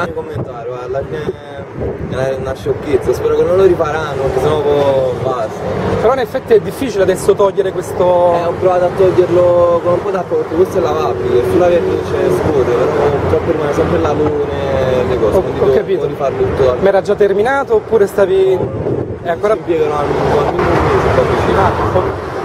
Non commentare, alla fine è una sciocchezza, spero che non lo rifaranno perché sennò poi basta. Però in effetti è difficile adesso togliere questo... Ho provato a toglierlo con un po' d'acqua perché questo è lavabile, sulla vernice scuote, però purtroppo rimane sempre l'alone e le cose, quindi Ho capito. devo rifarlo tutto da... Ma era già terminato oppure stavi... È ancora... Impiegano almeno un mese, poi vicino.